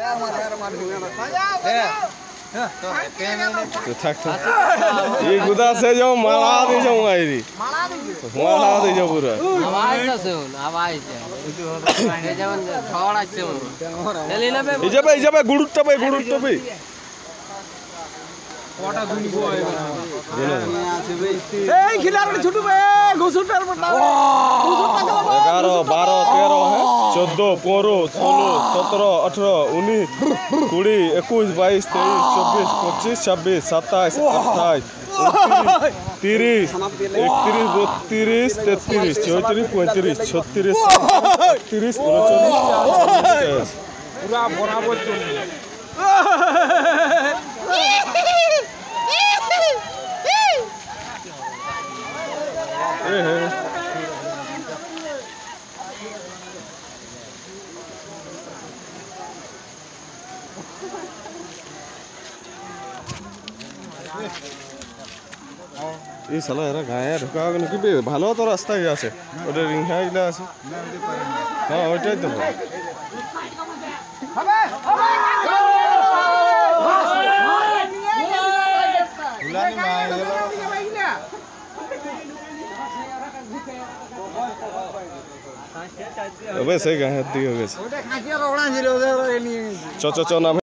ये गुदा से जो मारा दे जाऊं आईरी मारा दे जाऊं पूरा आवाज तो सुन आवाज ये जवन थोड़ा से चली ना बे इजे पे गुड़ुट पे কটা দুনি গো আইবে আছে ভাই এই খিলাড়ি ছুটু বে ঘুষুটার মত 11 12 13 है 14 15 16 17 18 19 20 21 22 23 24 25 26 27 28 30 31 32 33 34 35 36 37 39 পুরা বরাবর চলবে এই সালা এরা গায়ে ঢোকা হবে নাকি বে ভালো তো রাস্তায় আছে ওটা রিংহা ইলা আছে হ্যাঁ ওইটাই তো সে গায়ে হাত দিয়ে গেছে চ নামে